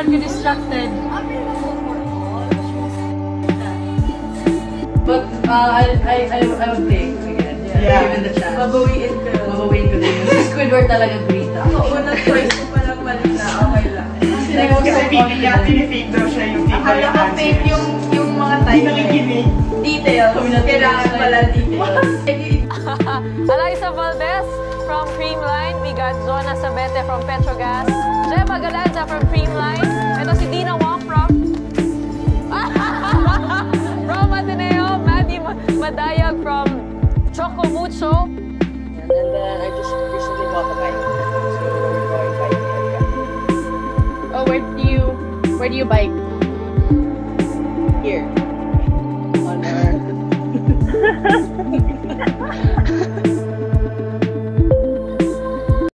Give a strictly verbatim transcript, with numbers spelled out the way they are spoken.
naman ko distracted. But uh, I, I, I, I would take again. Yeah. Given the chance. Babawiin ko. Babawiin ko din. Si Squidward talaga great. Oo, unang choice ko pa lang pala na okay lang. Kasi feeling niya, tinifake daw siya yung people Akala ko fake yung, yung mga timing. Details. Kailangan pala details. Eliza Valdez from Creamline. We got Zona Sabete from Petrogas. Gemma Galanda from Creamline. Ito si Deanna Wong from... from Ateneo. Maddie Madayag from Choco Mucho. And then I just recently bought a bike. So we're going biking again. Oh, where do you where do you bike? Here. On our